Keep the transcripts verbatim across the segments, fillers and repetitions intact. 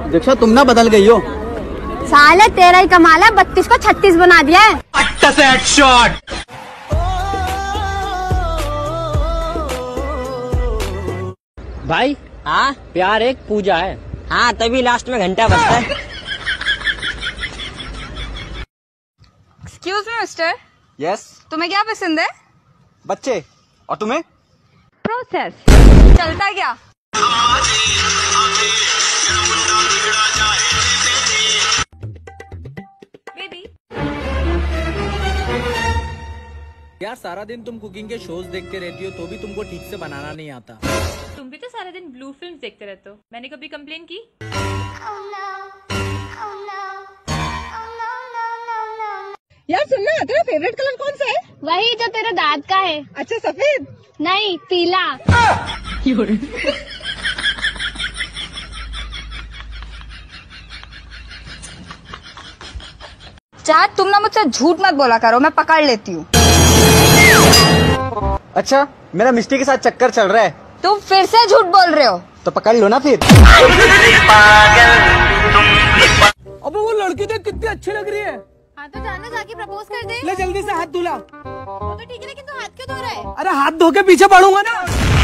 दीक्षा तुम ना बदल गई हो। साले तेरा ही कमाल है, बत्तीस को छत्तीस बना दिया है। अच्छा से हेडशॉट। भाई हाँ प्यार एक पूजा है। हाँ तभी लास्ट में घंटा बजता है। Excuse me mister, yes. तुम्हें क्या पसंद है? बच्चे। और तुम्हें? प्रोसेस। चलता क्या? बेबी यार सारा दिन तुम कुकिंग के शोज देखते रहती हो तो भी तुमको ठीक से बनाना नहीं आता। तुम भी तो सारा दिन ब्लू फिल्म्स देखते रहते हो, मैंने कभी कंप्लेन की? यार सुनना, तेरा फेवरेट कलर कौन सा है? वही जो तेरे दांत का है। अच्छा सफेद? नहीं, पीला। चाह तुम ना मुझसे झूठ मत बोला करो, मैं पकड़ लेती हूँ। अच्छा, मेरा मिस्टी के साथ चक्कर चल रहा है। तुम फिर से झूठ बोल रहे हो। तो पकड़ लो ना फिर। अबे वो लड़की देख कितनी अच्छी लग रही है। हाँ तो जाना, जाके प्रपोज कर दे। ले जल्दी से हाथ धुला। वो तो ठीक है, लेकिन तू हाथ क्यों धो रहा है? अरे हाथ धो के पीछे पड़ूंगा ना।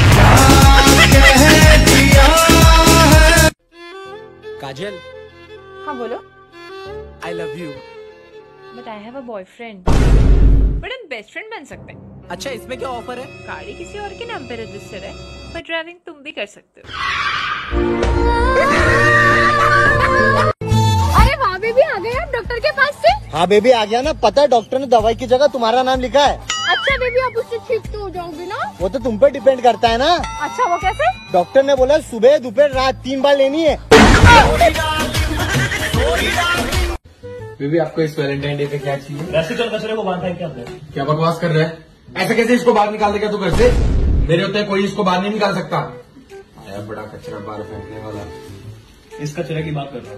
काजल। हाँ बोलो। I love you. But I have a boyfriend. बट हम बेस्ट फ्रेंड बन सकते हैं। अच्छा इसमें क्या ऑफर है? गाड़ी किसी और के नाम पे रजिस्टर्ड है, पर ड्राइविंग तुम भी कर सकते हो। अरे वाह बेबी, आ गए आप डॉक्टर के पास से? हाँ बेबी आ गया ना, पता है डॉक्टर ने दवाई की जगह तुम्हारा नाम लिखा है। अच्छा बेबी, आप उससे ठीक तो हो जाओगे ना? वो तो तुम पे डिपेंड करता है ना। अच्छा वो कैसे? डॉक्टर ने बोला सुबह दोपहर रात तीन बार लेनी है। बेबी आपको इस वैलेंटाइन डे पे क्या चाहिए? वैसे चल कचरे को बांधा है क्या आपने? क्या बकवास कर रहा है? ऐसे कैसे इसको बाहर निकाल देगा तू घर से? मेरे होते कोई इसको बाहर नहीं निकाल सकता। आया बड़ा कचरा बाहर फेंकने वाला। इस कचरे की बात कर रहा हूँ।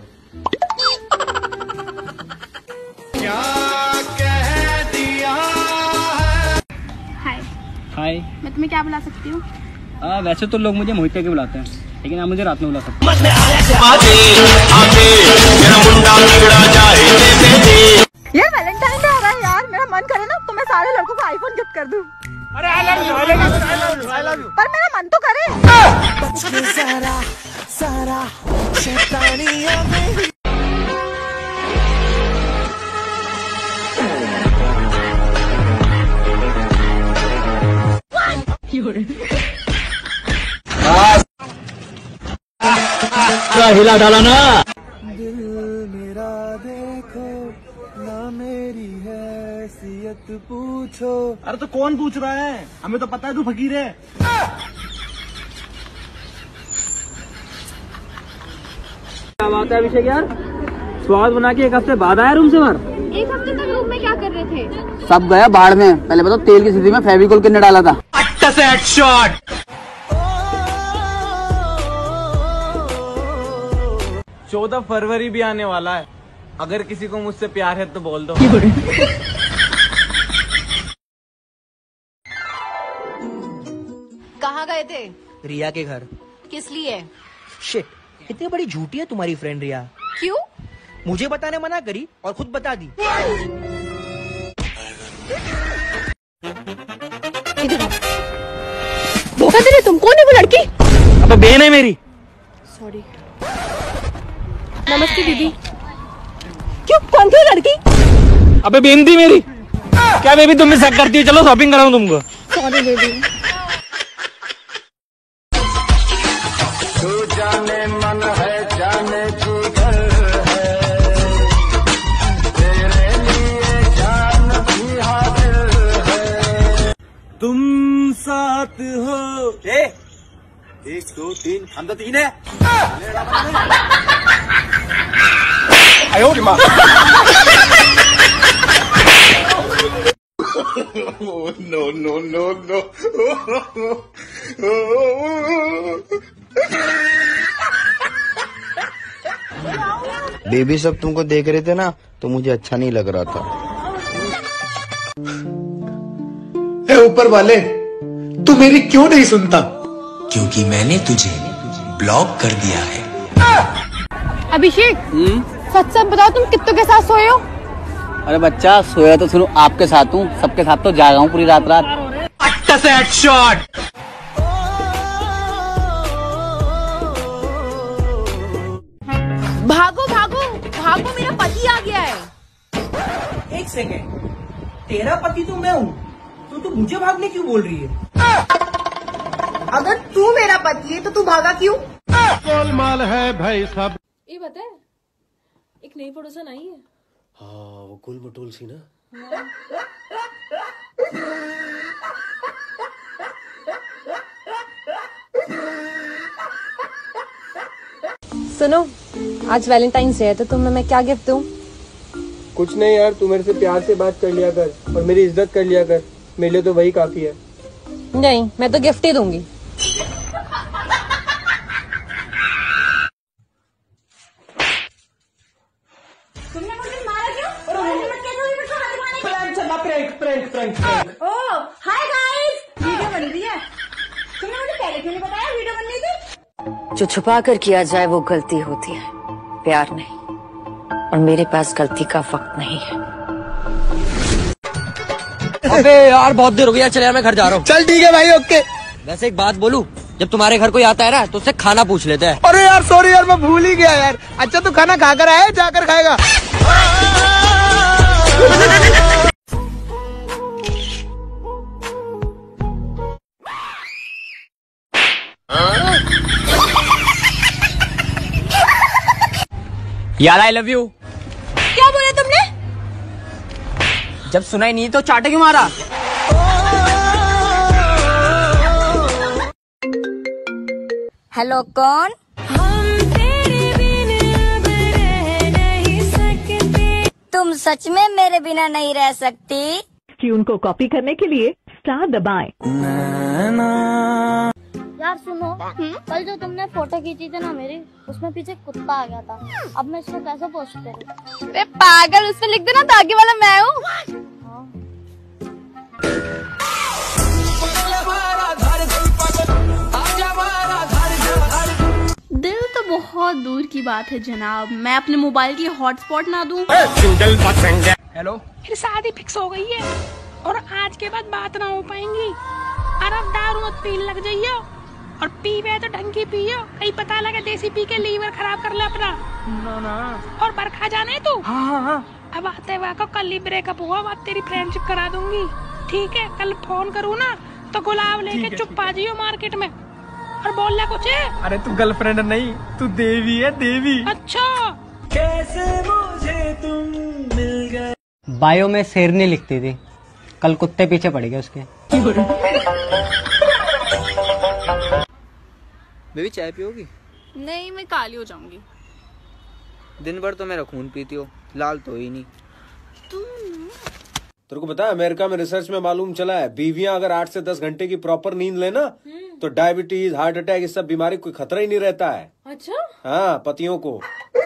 क्या कह दिया है? हाय। हाय। मैं तुम्हें क्या बुला सकती हूँ? आ, वैसे तो लोग मुझे मोहित के बुलाते हैं, लेकिन आप मुझे रात में बुला सकते यार वैलेंटाइन डे आ रहा है यार, मेरा मन करे ना तो मैं सारे लड़कों को आईफोन गिफ्ट कर दूं। अरे I love you, I love you, I love you, I love you. पर मेरा मन तो करे। सारा सारा शैतानियां में हिला डाला ना। दिल मेरा देखो ना, मेरी हैसियत पूछो। अरे तो कौन पूछ रहा है? हमें तो पता है तू फकीर है। क्या बात है अभिषेक यार, स्वाद बना के एक हफ्ते बाद आया रूम से बाहर। एक हफ्ते तक रूम में क्या कर रहे थे? सब गया बाढ़ में। पहले बताओ तेल की स्थिति में फेविकोल कितने डाला था? अच्छा से हेडशॉट। चौदह फरवरी भी आने वाला है, अगर किसी को मुझसे प्यार है तो बोल दो। कहाँ गए थे? रिया के घर। किस लिए? शिट, इतनी बड़ी झूठी है तुम्हारी फ्रेंड रिया। क्यों? मुझे बताने मना करी और खुद बता दी। धोखा दे रहे तुम? कौन है वो लड़की? अब बहन है मेरी। सॉरी। नमस्ते दीदी। क्यों, कौन थी लड़की? अबे बहन थी मेरी। क्या बेबी तुम भी शक करती हो? चलो शॉपिंग कराऊं तुमको। Sorry baby. जाने मन है जाने जिगर है, तेरे लिए जान भी हाजिर है। तुम साथ हो। ए, एक दो तीन, हम तो तीन है। आयो रे माँ। No no no no. Baby सब तुमको देख रहे थे ना, तो मुझे अच्छा नहीं लग रहा था। ए ऊपर वाले, तू मेरी क्यों नहीं सुनता? क्योंकि मैंने तुझे ब्लॉक कर दिया है। अभिषेक सच सच बताओ तुम कित्तों के साथ सोए हो? अरे बच्चा सोया तो सुनो आपके साथ हूँ, सबके साथ तो जागा हूँ पूरी रात रात। भागो भागो भागो, मेरा पति आ गया है। एक सेकेंड, तेरा पति तो मैं हूँ, तो तू मुझे भागने क्यों बोल रही है? अगर तू मेरा पति है तो तू भागा क्यों? गोलमाल है भाई सब। ये पता है एक नई पड़ोसन आई है। हाँ वो गोल मटोल सी ना। सुनो, आज वैलेंटाइंस डे है तो तुम्हें मैं क्या गिफ्ट दूं? कुछ नहीं यार, तू मेरे से प्यार से बात कर लिया कर और मेरी इज्जत कर लिया कर, मेरे लिए तो वही काफी है। नहीं, मैं तो गिफ्ट ही दूंगी। तुमने मुझे मारा क्यों? प्रैंक चला, prank prank prank prank. Oh hi guys, video बन रही है। तुमने मुझे पहले क्यों नहीं बताया वीडियो बनने की? जो छुपा कर किया जाए वो गलती होती है, प्यार नहीं। और मेरे पास गलती का वक्त नहीं है। अबे यार बहुत देर हो गया, चले मैं घर जा रहा हूँ। चल ठीक है भाई, ओके। वैसे एक बात बोलूं, जब तुम्हारे घर कोई आता है ना तो उससे खाना पूछ लेते हैं। अरे यार सॉरी यार, मैं भूल ही गया यार। अच्छा तू खाना खाकर आया, जाकर खाएगा। यार आई लव यू। क्या बोला तुमने? जब सुनाई नहीं तो चाटे क्यों मारा? हेलो कौन? तुम सच में मेरे बिना नहीं रह सकती? ट्यून को कॉपी करने के लिए स्टार दबाएं। यार सुनो, कल जो तुमने फोटो खींची थी ना मेरी, उसमें पीछे कुत्ता आ गया था। अब मैं इसको कैसे पोस्ट करूँ? अरे पागल, उसमें लिख देना तो आगे वाला मैं हूँ। दिल तो बहुत दूर की बात है जनाब, मैं अपने मोबाइल की हॉटस्पॉट ना दूं। हेलो, फिर शादी फिक्स हो गई है और आज के बाद बात ना हो पाएंगी। अरब दारू मत पीने लग जाइयो और पीवे तो ढंग की पियो, कहीं पता लगे देसी पी के लीवर खराब कर ले अपना। ना ना। और बरखा जाने तू? हाँ हाँ हाँ। अब आते हुआ को कल ही ब्रेकअप हुआ, बात तेरी फ्रेंडशिप करा दूंगी, ठीक है? कल फोन करूँ ना तो गुलाब लेके चुप आ जाइयो मार्केट में और बोल ले कुछ। अरे तू गर्लफ्रेंड नहीं, तू देवी है, देवी। अच्छा कैसे मुझे तुम मिल गए। बायो में शेरनी लिखती थी, कल कुत्ते पीछे पड़ गए उसके। बेबी चाय पियोगी? नहीं, मैं काली हो जाऊंगी। दिन भर तो मेरा खून पीती हो, लाल तो ही नहीं। तेरे को पता है अमेरिका में रिसर्च में मालूम चला है, बीवियां अगर आठ से दस घंटे की प्रॉपर नींद लेना तो डायबिटीज, हार्ट अटैक, इस सब बीमारी कोई खतरा ही नहीं रहता है। अच्छा। हाँ, पतियों को।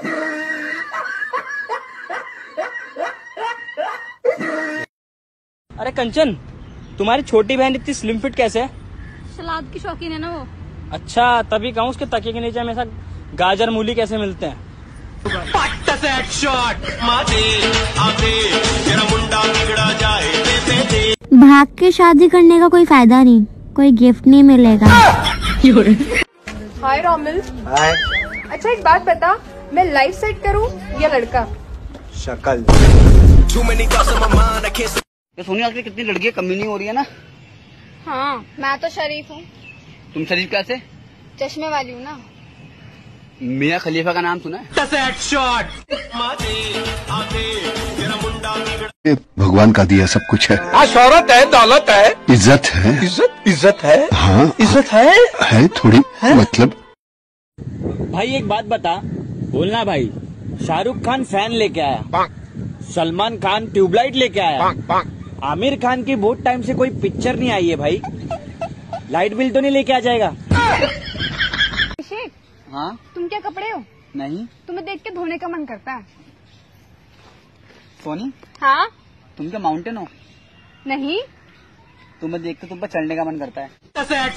अरे कंचन, तुम्हारी छोटी बहन इतनी स्लिम फिट कैसे है? सलाद की शौकीन है ना वो। अच्छा, तभी कहूँ उसके तकिए के नीचे हमेशा गाजर मूली कैसे मिलते हैं। भाग के शादी करने का कोई फायदा नहीं, कोई गिफ्ट नहीं मिलेगा। हाय रोमिल। हाय। अच्छा एक बात बता, मैं लाइफ सेट करूं या लड़का? शक्ल। तो सोनी आजकल कितनी लड़कियां कमी नहीं हो रही है ना? हाँ, मैं तो शरीफ हूँ। तुम शरीफ कैसे? चश्मे वाली हूँ ना। मियां खलीफा का नाम सुना है? भगवान का दिया सब कुछ है। हाँ, शौहरत है, दौलत है, इज्जत है। इज्जत इज्जत है। हाँ इज्जत है है थोड़ी है? मतलब भाई एक बात बता, बोलना भाई, शाहरुख खान फैन लेके आया, सलमान खान ट्यूबलाइट लेके आया, आमिर खान की बहुत टाइम से कोई पिक्चर नहीं आई है भाई, लाइट बिल तो नहीं लेके आ जाएगा? अभिषेक, हाँ तुम क्या कपड़े हो? नहीं। तुम्हें देख के धोने का मन करता है। सोनी, हाँ? तुम क्या माउंटेन हो? नहीं। तुम्हें देख के तुम पर चढ़ने का मन करता है।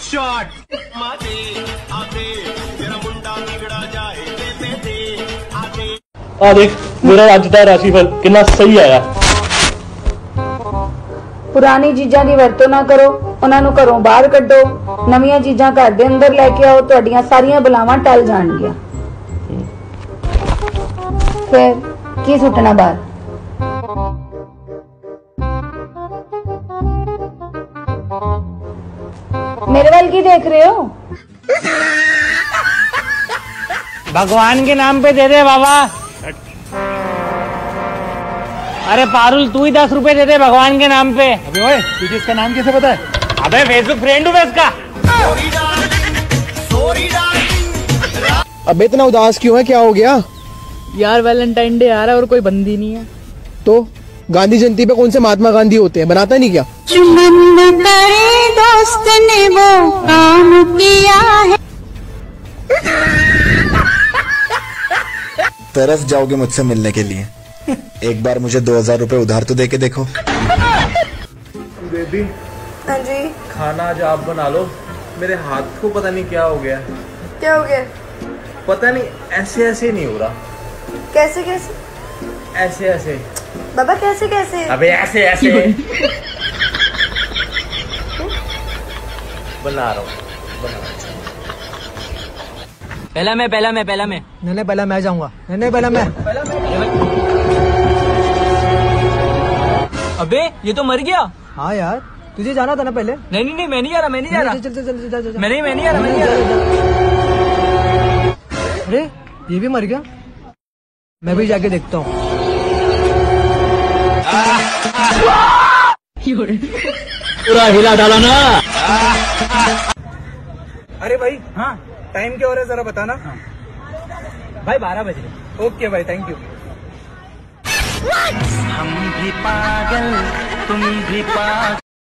शॉट आ देख मेरा ਅੱਜ ਦਾ ਰਾਸ਼ੀਫਲ ਕਿੰਨਾ ਸਹੀ ਆਇਆ। ਪੁਰਾਣੀ ਚੀਜ਼ਾਂ ਦੀ ਵਰਤੋਂ ਨਾ ਕਰੋ, ਉਹਨਾਂ ਨੂੰ ਘਰੋਂ ਬਾਹਰ ਕੱਢੋ, ਨਵੀਆਂ ਚੀਜ਼ਾਂ ਘਰ ਦੇ ਅੰਦਰ ਲੈ ਕੇ ਆਓ, ਤੁਹਾਡੀਆਂ ਸਾਰੀਆਂ ਬਲਾਵਾਂ ਟਲ ਜਾਣਗੀਆਂ। ਫਿਰ ਕੀ ਸੁੱਟਣਾ ਬਾਹਰ? मेरे वाल की देख रहे हो? भगवान के नाम पे दे दे बाबा। अरे पारुल तू ही दस रुपए दे दे भगवान के नाम पे। अबे ओए तुझे इसका नाम कैसे पता है? अबे फेसबुक फ्रेंड हूँ मैं इसका। अब इतना उदास क्यों है, क्या हो गया? यार वैलेंटाइन डे आ रहा है और कोई बंदी नहीं है। तो गांधी जयंती पे कौन से महात्मा गांधी होते हैं, बनाता नहीं क्या? दोस्त ने वो काम किया है। तरस जाओगे मुझसे मिलने के लिए, एक बार मुझे दो हजार रूपए उधार तो दे के देखो। बेबी। हाँ जी। खाना आज आप बना लो, मेरे हाथ को पता नहीं क्या हो गया। क्या हो गया? पता नहीं, ऐसे ऐसे नहीं हो रहा। कैसे कैसे? ऐसे ऐसे। बाबा कैसे कैसे? अबे ऐसे ऐसे बना रहा हूँ, बना रहा हूँ। पहला मैं पहला मैं पहला मैं नहीं नहीं पहला मैं जाऊंगा। नहीं नहीं पहला मैं पहला मैं। अबे ये तो मर गया। हाँ यार तुझे जाना था ना पहले। नहीं नहीं नहीं मैं नहीं जा रहा, मैं नहीं जा रहा। चल चल चल चल चल। मैं नहीं मैं नहीं जा रहा, मैं नहीं जा रहा। अरे ये भी मर गया, मैं भी जाके देखता हूँ। पूरा हिला डाला ना। अरे भाई हाँ टाइम क्या हो रहा है जरा बताना। हाँ। भाई बारह बज रहे। ओके भाई थैंक यू। हम भी पागल तुम भी पागल।